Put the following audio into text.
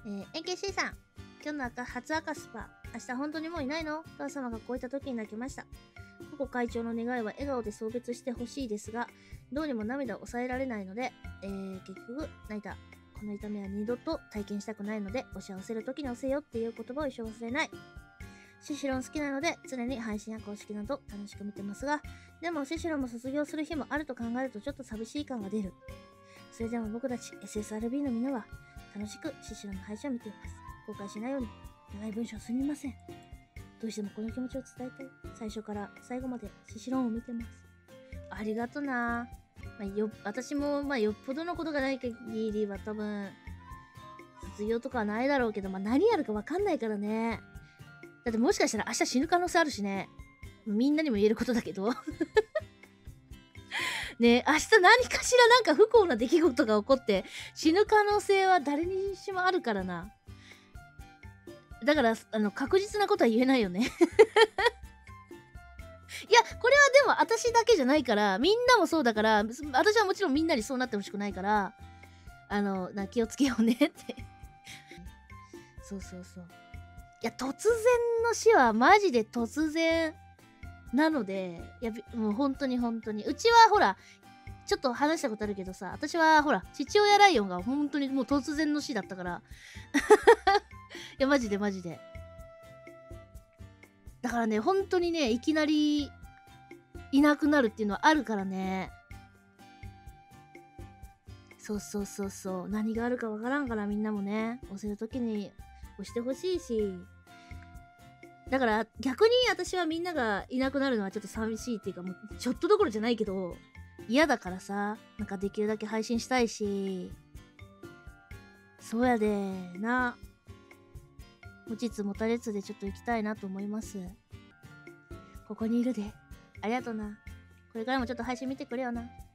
NKC さん、今日の初赤スパ、明日本当にもういないの？お母様がこういった時に泣きました。ココ会長の願いは笑顔で送別してほしいですが、どうにも涙を抑えられないので、結局泣いた。この痛みは二度と体験したくないので、押し合わせる時に押せよっていう言葉を一生忘れない。シシロン好きなので、常に配信や公式など楽しく見てますが、でもシシロンも卒業する日もあると考えるとちょっと寂しい感が出る。それでも僕たち SSRB のみんなは楽しくシシロンの配信を見ています。後悔しないように長い文章すみません。どうしてもこの気持ちを伝えたい。最初から最後までシシロンを見てます。ありがとな。私もよっぽどのことがない限りは多分卒業とかはないだろうけど、何やるかわかんないからね。だってもしかしたら明日死ぬ可能性あるしね。みんなにも言えることだけどね、明日何かしらなんか不幸な出来事が起こって死ぬ可能性は誰にしもあるからな。だから確実なことは言えないよねいや、これはでも私だけじゃないから、みんなもそうだから、私はもちろんみんなにそうなってほしくないから、気をつけようねってそうそうそう。いや、突然の死はマジで突然なので、もう本当に本当に。うちはほら、ちょっと話したことあるけどさ、私はほら、父親ライオンが本当にもう突然の死だったから。いや、マジでマジで。だからね、本当にね、いきなりいなくなるっていうのはあるからね。そうそうそうそう。何があるかわからんから、みんなもね、押せるときに押してほしいし。だから逆に私はみんながいなくなるのはちょっと寂しいっていうか、もうちょっとどころじゃないけど、嫌だからさ、なんかできるだけ配信したいし。そうやでな。持ちつ持たれつでちょっと行きたいなと思います。ここにいるで。ありがとな。これからもちょっと配信見てくれよな。